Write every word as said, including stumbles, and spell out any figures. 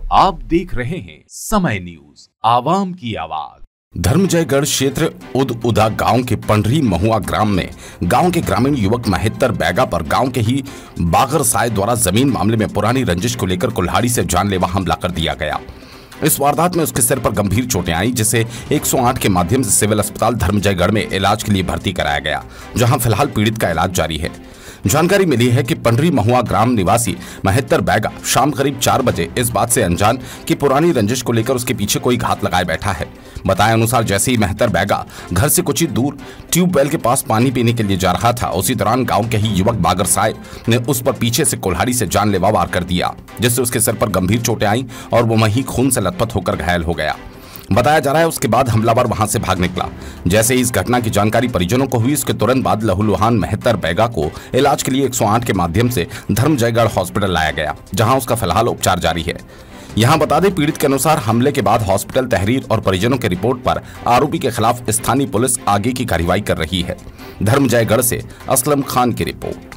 आप देख रहे हैं समय न्यूज, आवाम की आवाज। धर्मजयगढ़ क्षेत्र उद उदा गांव के पंडरी महुआ ग्राम में गांव के ग्रामीण युवक महेतर बैगा पर गांव के ही बागर साय द्वारा जमीन मामले में पुरानी रंजिश को लेकर कुल्हाड़ी से जानलेवा हमला कर दिया गया। इस वारदात में उसके सिर पर गंभीर चोटें आई, जिसे एक सौ आठ के माध्यम से सिविल अस्पताल धर्मजयगढ़ में इलाज के लिए भर्ती कराया गया, जहां फिलहाल पीड़ित का इलाज जारी है। जानकारी मिली है कि पंडरी महुआ ग्राम निवासी महेतर बैगा शाम करीब चार बजे इस बात से अनजान कि पुरानी रंजिश को लेकर उसके पीछे कोई घात लगाए बैठा है। बताया अनुसार जैसे ही महेतर बैगा घर से कुछ ही दूर ट्यूबवेल के पास पानी पीने के लिए जा रहा था, उसी दौरान गांव के ही युवक बागर साय ने उस पर पीछे से कुल्हाड़ी से जानलेवा वार कर दिया, जिससे उसके सिर पर गंभीर चोटें आई और वो वहीं खून से लथपथ होकर घायल हो गया। बताया जा रहा है उसके बाद हमलावर वहां से भाग निकला। जैसे ही इस घटना की जानकारी परिजनों को हुई, उसके तुरंत बाद लहूलुहान महेतर बैगा को इलाज के लिए एक सौ आठ के माध्यम से धर्मजयगढ़ हॉस्पिटल लाया गया, जहां उसका फिलहाल उपचार जारी है। यहां बता दें, पीड़ित के अनुसार हमले के बाद हॉस्पिटल तहरीर और परिजनों के रिपोर्ट पर आरोपी के खिलाफ स्थानीय पुलिस आगे की कार्रवाई कर रही है। धर्मजयगढ़ से असलम खान की रिपोर्ट।